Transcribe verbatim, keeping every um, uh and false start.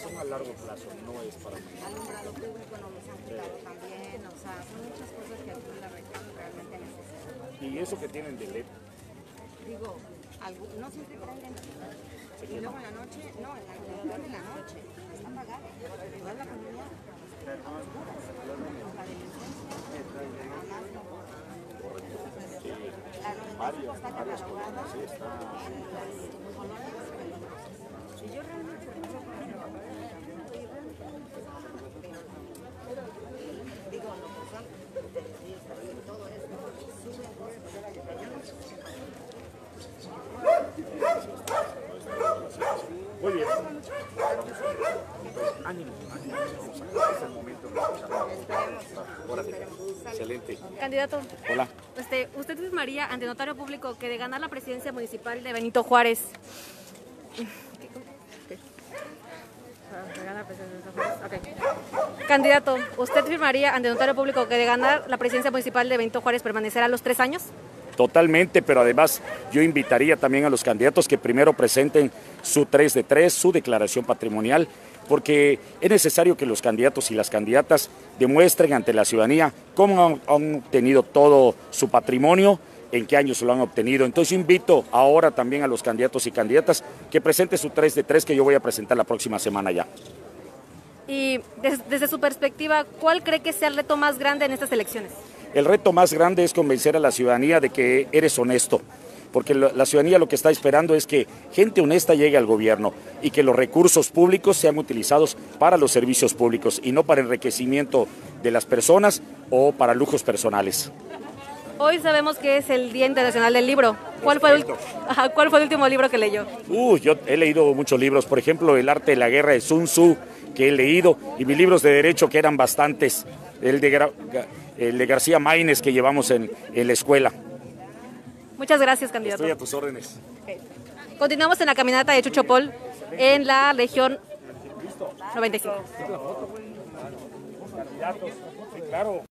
son a largo plazo, no es para mí. Alumbrado público no los han quitado también, o sea, son muchas cosas que aquí en la región realmente necesitan. Y eso que tienen de L E D. Digo, algo, no siempre prenden. Y luego en la noche, no, en la, en la noche, está apagado. Toda la comunidad, las oscuras, la delincuencia, además no. Sí, La noventa y cinco está catalogada en las colonias peligrosas. Y yo realmente pienso que digo, lo personal, todo esto sube, yo no sé. Muy bien. Ánimo, ánimo. Es el momento. Órale. Excelente. Candidato, Hola. este, ¿usted firmaría ante notario público que de ganar la presidencia municipal de Benito Juárez? Okay. Candidato, ¿usted firmaría ante notario público que de ganar la presidencia municipal de Benito Juárez permanecerá los tres años? Totalmente, pero además yo invitaría también a los candidatos que primero presenten su tres de tres, su declaración patrimonial, porque es necesario que los candidatos y las candidatas demuestren ante la ciudadanía cómo han, han obtenido todo su patrimonio, en qué años lo han obtenido. Entonces yo invito ahora también a los candidatos y candidatas que presenten su tres de tres, que yo voy a presentar la próxima semana ya. Y desde, desde su perspectiva, ¿cuál cree que sea el reto más grande en estas elecciones? El reto más grande es convencer a la ciudadanía de que eres honesto, porque la ciudadanía lo que está esperando es que gente honesta llegue al gobierno y que los recursos públicos sean utilizados para los servicios públicos y no para enriquecimiento de las personas o para lujos personales. Hoy sabemos que es el Día Internacional del Libro. ¿Cuál fue el, ajá, ¿cuál fue el último libro que leyó? Uh, yo he leído muchos libros, por ejemplo, El arte de la guerra de Sun Tzu, que he leído, y mis libros de derecho, que eran bastantes, el de, el de García Maínez, que llevamos en, en la escuela. Muchas gracias, candidato. Estoy a tus órdenes. Okay. Continuamos en la caminata de Chucho Pol en la región noventa y cinco. Candidatos, sí, claro.